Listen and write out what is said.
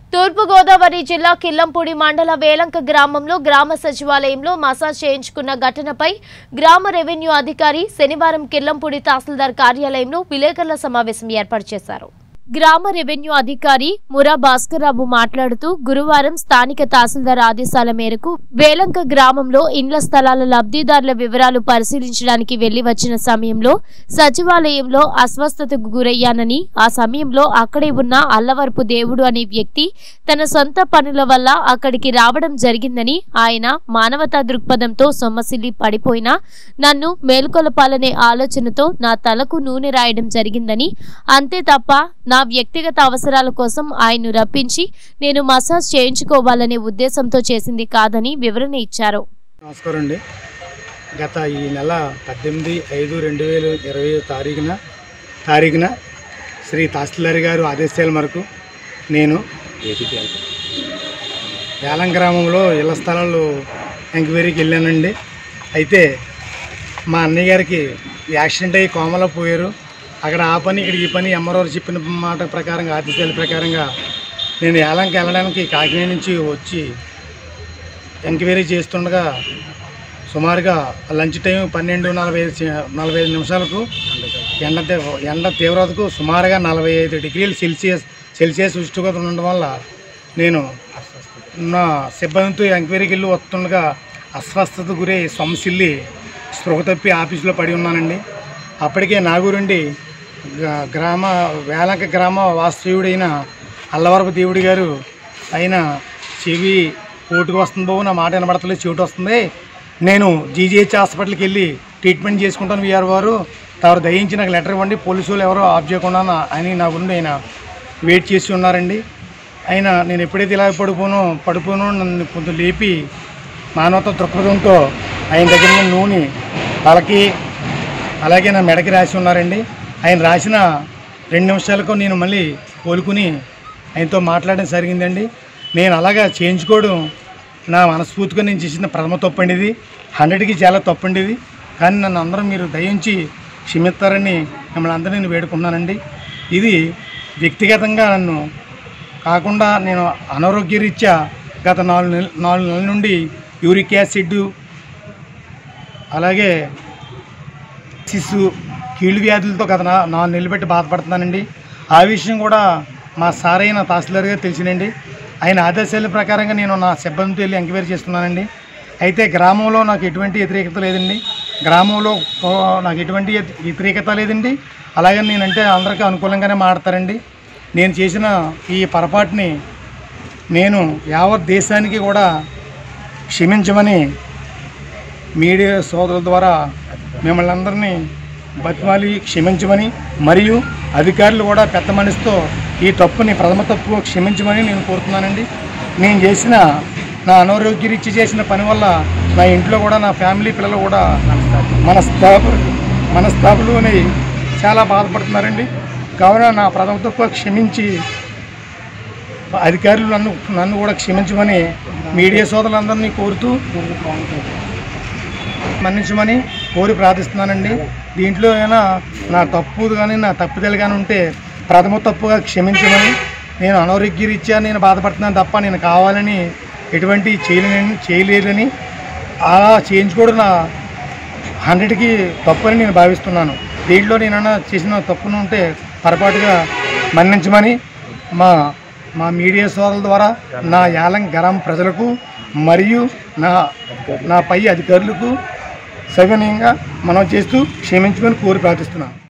తూర్పు గోదావరి జిల్లా కిల్లంపూడి మండల వేలంక గ్రామంలో గ్రామ సచివాలయంలో మసాజ్ చేయించుకున్న ఘటనపై గ్రామ రెవెన్యూ అధికారి శనివారం కిల్లంపూడి తహసీల్దార్ కార్యాలయంలో విలేకరుల సమావేశం ఏర్పాటు చేశారు. గ్రామ రెవెన్యూ అధికారి మురా భాస్కర్రావు మాట్లాడుతూ గురువారం స్థానిక తహసీల్దార్ ఆదేశాల మేరకు వేలంక గ్రామంలో ఇండ్ల స్థలాల లబ్ధిదారుల వివరాలు పరిశీలించడానికి వెళ్లి వచ్చిన సమయంలో సచివాలయంలో అస్వస్థతకు గురయ్యానని, ఆ సమయంలో అక్కడే ఉన్న అల్లవరపు దేవుడు అనే వ్యక్తి తన సొంత పనుల వల్ల అక్కడికి రావడం జరిగిందని, ఆయన మానవతా దృక్పథంతో సొమ్మసిల్లి పడిపోయినా నన్ను మేల్కొలపాలనే ఆలోచనతో నా తలకు నూనె రాయడం జరిగిందని, అంతే తప్ప నా వ్యక్తిగత అవసరాల కోసం ఆయన్ను రప్పించి నేను మసాజ్ చేయించుకోవాలనే ఉద్దేశంతో చేసింది కాదని వివరణ ఇచ్చారు. నమస్కారం అండి. గత ఈ నెల 18/5/2020 తారీఖున శ్రీ తహసీల్దార్ గారు ఆదేశాల మేరకు నేను వేలం గ్రామంలో ఇళ్ల స్థలాలు ఎంక్వైరీకి వెళ్ళానండి. అయితే మా అన్నయ్య గారికి యాక్సిడెంట్ అయ్యి కోమలో పోయారు. అక్కడ ఆ పని ఇక్కడ ఈ పని ఎంఆర్ఓ చెప్పిన మాట ప్రకారంగా ఆదేశాల ప్రకారంగా నేను వేలంకి వెళ్ళడానికి కాకినాడ నుంచి వచ్చి ఎంక్వైరీ చేస్తుండగా సుమారుగా లంచ్ టైం 12:45 నిమిషాలకు ఎండ తీవ్రతకు సుమారుగా 45 డిగ్రీల సెల్సియస్ ఉష్ణోగ్రత ఉండడం వల్ల నేను నా సిబ్బందితో ఎంక్వైరీకి వెళ్ళి వస్తుండగా అస్వస్థత గురై సొమ్మసిల్లి స్పృహ తప్పి ఆఫీసులో పడి ఉన్నానండి. అప్పటికే నాగూరుండి వేలంక గ్రామ వాస్తవ్యుడైన అల్లవరపు దేవుడి గారు ఆయన చెవి కోర్టుకు వస్తుంది బాబు, నా మాట వినబడతలేదు, చెవిటి వస్తుంది, నేను జీజీహెచ్ హాస్పిటల్కి వెళ్ళి ట్రీట్మెంట్ చేసుకుంటాను వీఆర్ వారు తవరు దయించి నాకు లెటర్ ఇవ్వండి, పోలీసు వాళ్ళు ఎవరో ఆఫ్ చేయకుండా అని నా గురించి ఆయన వెయిట్ చేసి ఉన్నారండి. ఆయన నేను ఎప్పుడైతే ఇలా పడిపోను నన్ను కొంచెం లేపి మానవత దృక్పథంతో ఆయన దగ్గర నూనె తలకి అలాగే నా మెడకి రాసి ఉన్నారండి. ఆయన రాసిన 2 నిమిషాలకు నేను మళ్ళీ కోలుకుని ఆయనతో మాట్లాడడం జరిగిందండి. నేను అలాగా చేయించుకోవడం నా మనస్ఫూర్తిగా నేను చేసిన ప్రథమ తప్పండి, ఇది 100కి చాలా తప్పండి ఇది. కానీ నన్ను అందరూ మీరు దయించి క్షమిస్తారని మిమ్మల్ని అందరూ నేను వేడుకున్నానండి. ఇది వ్యక్తిగతంగా నన్ను కాకుండా నేను అనారోగ్యరీత్యా గత 4 నెలల నుండి యూరిక్ యాసిడ్ అలాగే కీళ్ళు వ్యాధులతో గత 4 నెలలు పెట్టి బాధపడుతున్నానండి. ఆ విషయం కూడా మా సార్ అయిన తహసీల్దార్ గారు తెలిసినండి. ఆయన ఆదేశాల ప్రకారంగా నేను నా సిబ్బందితో వెళ్ళి ఎంక్వైరీ చేస్తున్నానండి. అయితే గ్రామంలో నాకు ఎటువంటి వ్యతిరేకత లేదండి, గ్రామంలో నాకు ఎటువంటి వ్యతిరేకత లేదండి. అలాగే నేనంటే అందరికీ అనుకూలంగానే మాట్లాడతారండి. నేను చేసిన ఈ పొరపాటుని నేను యావత్ దేశానికి కూడా క్షమించమని మీడియా సోదరుల ద్వారా మిమ్మల్ని అందరినీ బతిమాలి క్షమించమని, మరియు అధికారులు కూడా పెద్ద మనసుతో ఈ తప్పుని ప్రథమ తప్పు క్షమించమని నేను కోరుతున్నానండి. నేను చేసిన నా అనారోగ్యరీత్యా చేసిన పని వల్ల నా ఇంట్లో కూడా నా ఫ్యామిలీ పిల్లలు కూడా మనస్తాపులోని చాలా బాధపడుతున్నారండి. కావున నా ప్రథమ తప్పు క్షమించి అధికారులు నన్ను కూడా క్షమించమని మీడియా సోదరులందరినీ కోరుతూ మన్నించమని కోరి ప్రార్థిస్తున్నానండి. దీంట్లో ఏమైనా నా తప్పు కానీ నా తప్పిదలు కానీ ఉంటే ప్రథమ తప్పుగా క్షమించమని, నేను అనారోగ్యరీత్యా నేను బాధపడుతున్నాను తప్ప నేను కావాలని ఎటువంటి చేయలేదని, అలా చేయించుకోవడం నా 100కి తప్పని నేను భావిస్తున్నాను. దీంట్లో నేనన్నా చేసిన తప్పును ఉంటే పొరపాటుగా మన్నించమని మా మీడియా సోదరుల ద్వారా నా యాలం గ్రామ ప్రజలకు మరియు నా పై అధికారులకు సవినయంగా మనం చేస్తూ క్షమించమని కోరి ప్రార్థిస్తున్నాను.